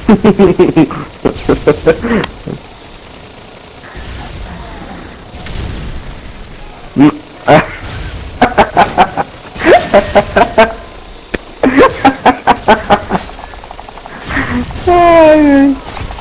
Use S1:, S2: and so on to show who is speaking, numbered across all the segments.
S1: Ai,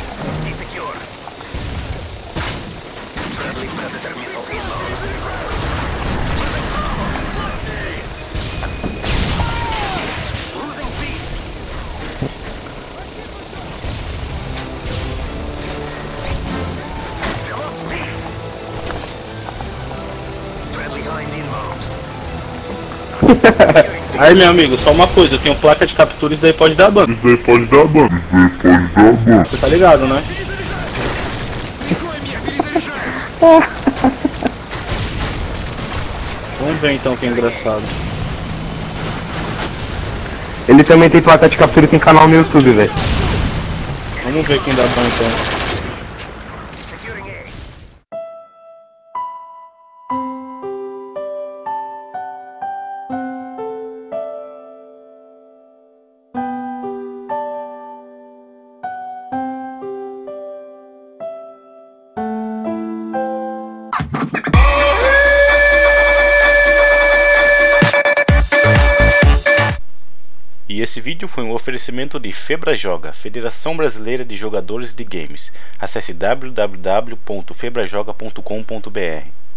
S2: Aí, meu amigo, só uma coisa, eu tenho placa de captura, isso daí pode dar ban. Você tá ligado, né? Vamos ver então que é engraçado.
S1: ele também tem placa de captura e tem canal no YouTube, velho.
S2: Vamos ver quem dá ban então. E esse vídeo foi um oferecimento de FebraJoga, Federação Brasileira de Jogadores de Games. Acesse www.febrajoga.com.br.